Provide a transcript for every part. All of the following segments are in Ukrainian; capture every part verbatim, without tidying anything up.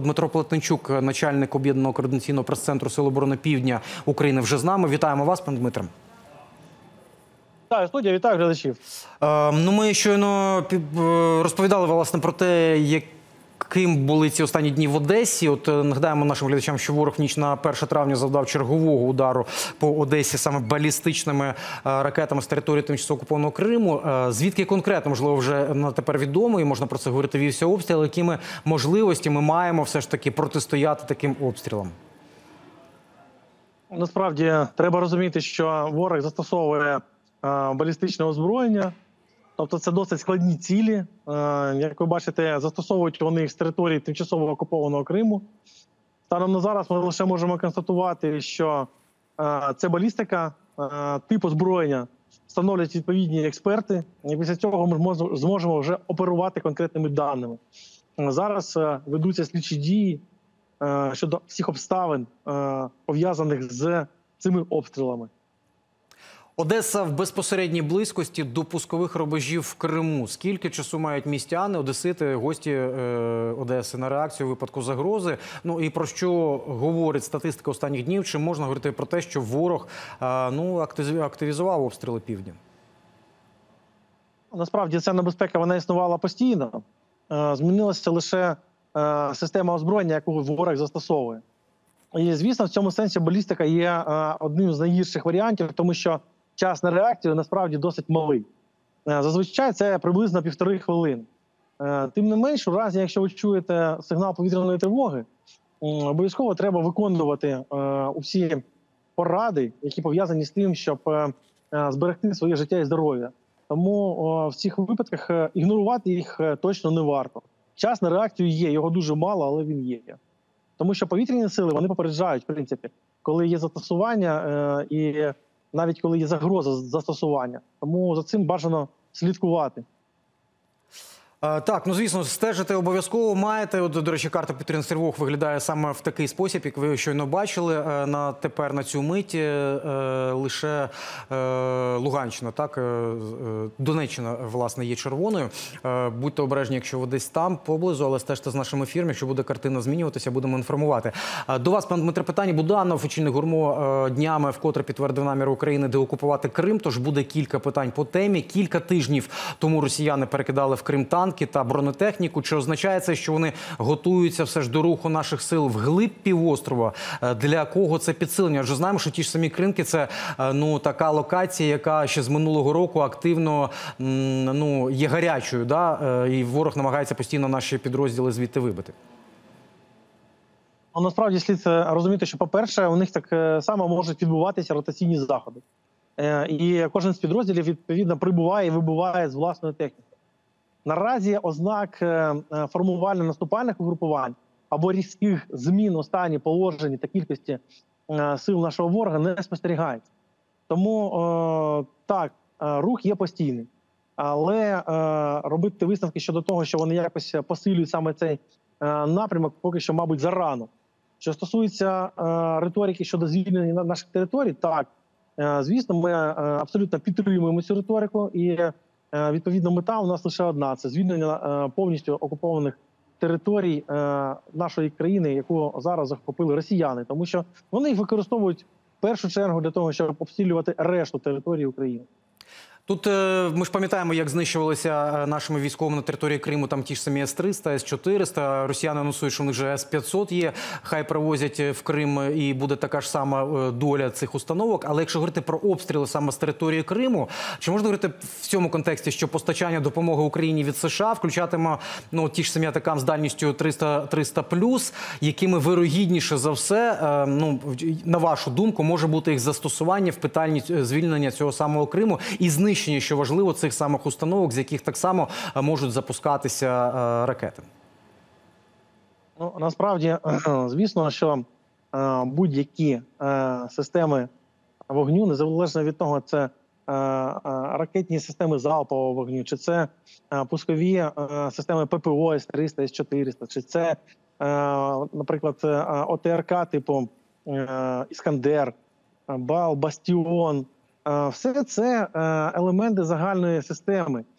Дмитро Плетенчук, начальник Об'єднаного координаційного прес-центру Сил оборони Півдня України, вже з нами. Вітаємо вас, пане Дмитре. Вітаю, студія, вітаю глядачів. Е, ну, ми щойно розповідали, власне, про те, яким були ці останні дні в Одесі. От нагадаємо нашим глядачам, що ворог в ніч на перше травня завдав чергового удару по Одесі саме балістичними ракетами з території тимчасово окупованого Криму. Звідки конкретно, можливо, вже на тепер відомо, і можна про це говорити, вівся обстріл, якими можливості ми маємо все ж таки протистояти таким обстрілам? Насправді, треба розуміти, що ворог застосовує балістичне озброєння. Тобто це досить складні цілі. Як ви бачите, застосовують вони їх з території тимчасово окупованого Криму. Станом на зараз ми лише можемо констатувати, що це балістика, тип озброєння встановлюють відповідні експерти. І після цього ми зможемо вже оперувати конкретними даними. Зараз ведуться слідчі дії щодо всіх обставин, пов'язаних з цими обстрілами. Одеса в безпосередній близькості до пускових рубежів в Криму. Скільки часу мають містяни, одесити, гості е, Одеси на реакцію у випадку загрози? Ну і про що говорить статистика останніх днів? Чи можна говорити про те, що ворог е, ну, активізував обстріли півдня? Насправді ця небезпека, вона існувала постійно. Е, змінилася лише е, система озброєння, яку ворог застосовує. І, звісно, в цьому сенсі балістика є е, одним з найгірших варіантів, тому що час на реакцію насправді досить малий. Зазвичай це приблизно півтори хвилини. Тим не менш, у разі, якщо ви чуєте сигнал повітряної тривоги, обов'язково треба виконувати усі поради, які пов'язані з тим, щоб зберегти своє життя і здоров'я. Тому в цих випадках ігнорувати їх точно не варто. Час на реакцію є, його дуже мало, але він є. Тому що повітряні сили, вони попереджають, в принципі, коли є застосування і навіть коли є загроза застосування. Тому за цим бажано слідкувати. Так, ну звісно, стежити обов'язково маєте. От, до речі, карта повітряних тривог виглядає саме в такий спосіб, як ви щойно бачили. На тепер на цю мить лише Луганщина, так, Донеччина, власне, є червоною. Будьте обережні, якщо ви десь там поблизу, але стежте з нашими ефірами. Якщо буде картина змінюватися, будемо інформувати. До вас, пан Дмитре, питання. Буданов, офіційний гурмо, днями вкотре підтвердив намір України деокупувати Крим, тож буде кілька питань по темі. Кілька тижнів тому росіяни перекидали в Крим танки та бронетехніку. Чи означає це, що вони готуються все ж до руху наших сил вглиб півострова? Для кого це підсилення? Адже знаємо, що ті ж самі Кринки – це ну, така локація, яка ще з минулого року активно ну, є гарячою, да? І ворог намагається постійно наші підрозділи звідти вибити. Ну, насправді слід розуміти, що, по-перше, у них так само можуть відбуватися ротаційні заходи. І кожен з підрозділів, відповідно, прибуває і вибуває з власної техніки. Наразі ознак формувально-наступальних угрупувань або різких змін у стані, положенні та кількості сил нашого ворога не спостерігається. Тому так, рух є постійний. Але робити висновки щодо того, що вони якось посилюють саме цей напрямок, поки що, мабуть, зарано. Що стосується риторики щодо звільнення наших територій, так, звісно, ми абсолютно підтримуємо цю риторику і відповідно, мета у нас лише одна – це звільнення повністю окупованих територій нашої країни, яку зараз захопили росіяни. Тому що вони їх використовують в першу чергу для того, щоб обстрілювати решту території України. Тут ми ж пам'ятаємо, як знищувалися нашими військовими на території Криму там ті ж самі С триста, С чотириста. Росіяни анонсують, що в них вже С п'ятсот є. Хай привозять в Крим і буде така ж сама доля цих установок. Але якщо говорити про обстріли саме з території Криму, чи можна говорити в цьому контексті, що постачання допомоги Україні від США включатиме ну, ті ж самі атакам з дальністю триста плюс, якими вирогідніше за все, ну, на вашу думку, може бути їх застосування в питанні звільнення цього самого Криму і знищення, що важливо, цих самих установок, з яких так само можуть запускатися ракети? Ну, насправді, звісно, що будь-які системи вогню, незалежно від того, це ракетні системи залпового вогню, чи це пускові системи П П О С триста, С чотириста, чи це, наприклад, О Т Р К типу Іскандер, Бал, Бастіон. Все це елементи загальної системи.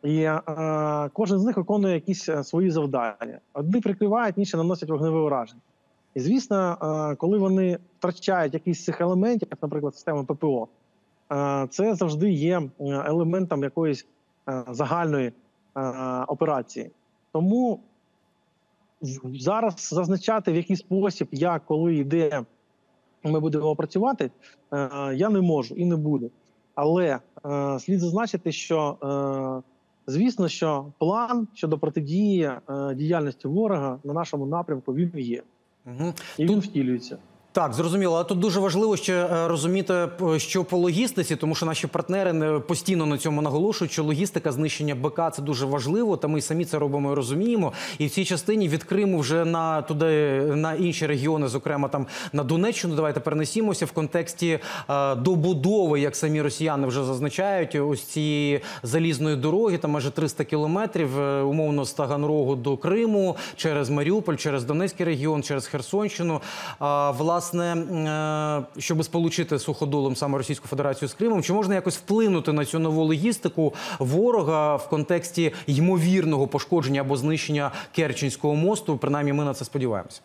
І е, кожен з них виконує якісь е, свої завдання. Одні прикривають, інші наносять вогневе ураження. І, звісно, е, коли вони втрачають якийсь з цих елементів, як, наприклад, система ППО, е, це завжди є елементом якоїсь е, загальної е, операції. Тому зараз зазначати, в який спосіб, як, коли і де ми будемо працювати, е, я не можу і не буду. Але е, слід зазначити, що, е, звісно, що план щодо протидії е, діяльності ворога на нашому напрямку, він є. Угу. І він втілюється. Так, зрозуміло. Але тут дуже важливо ще е, розуміти, п- що по логістиці, тому що наші партнери не- постійно на цьому наголошують, що логістика, знищення БК – це дуже важливо, та ми самі це робимо і розуміємо. І в цій частині від Криму вже на, туди, на інші регіони, зокрема там на Донеччину, давайте перенесімося в контексті е, добудови, як самі росіяни вже зазначають, ось цієї залізної дороги, там майже триста кілометрів, е, умовно, з Таганрогу до Криму, через Маріуполь, через Донецький регіон, через Херсонщину. А, власне, Власне, щоб сполучити суходолом саме Російську Федерацію з Кримом, чи можна якось вплинути на цю нову логістику ворога в контексті ймовірного пошкодження або знищення Керченського мосту? Принаймні, ми на це сподіваємося.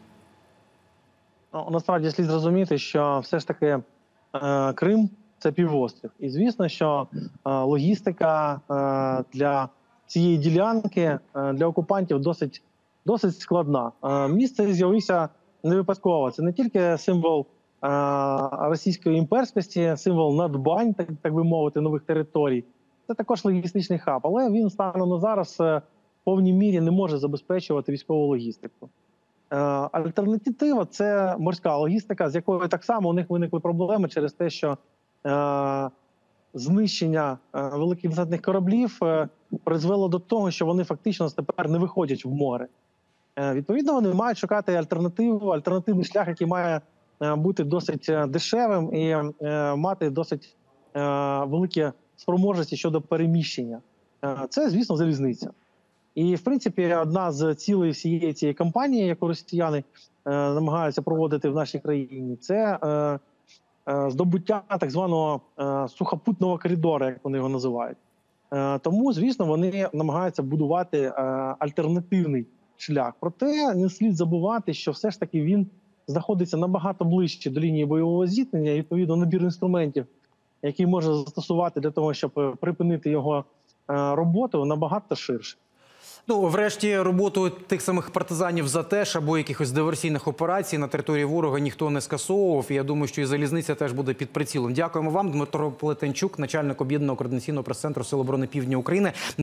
Ну, насправді слід зрозуміти, що все ж таки е, Крим – це півострів. І звісно, що е, логістика е, для цієї ділянки, е, для окупантів досить, досить складна. Е, місце з'явився не випадково. Це не тільки символ е, російської імперськості, символ надбань, так, так би мовити, нових територій. Це також логістичний хаб, але він станом на зараз е, в повній мірі не може забезпечувати військову логістику. Е, альтернатива – це морська логістика, з якою так само у них виникли проблеми через те, що е, знищення е, великих десантних кораблів е, призвело до того, що вони фактично тепер не виходять в море. Відповідно, вони мають шукати альтернативу, альтернативний шлях, який має бути досить дешевим і мати досить великі спроможності щодо переміщення. Це, звісно, залізниця. І, в принципі, одна з цілей всієї цієї кампанії, яку росіяни намагаються проводити в нашій країні, це здобуття так званого сухопутного коридору, як вони його називають. Тому, звісно, вони намагаються будувати альтернативний шлях. Проте не слід забувати, що все ж таки він знаходиться набагато ближче до лінії бойового зіткнення, і, відповідно, набір інструментів, який може застосувати для того, щоб припинити його роботу, набагато ширше. Ну, врешті, роботу тих самих партизанів за ТЕШ або якихось диверсійних операцій на території ворога ніхто не скасовував. І я думаю, що і залізниця теж буде під прицілом. Дякуємо вам, Дмитро Плетенчук, начальник об'єднаного координаційного прес-центру Сил оборони Півдня України.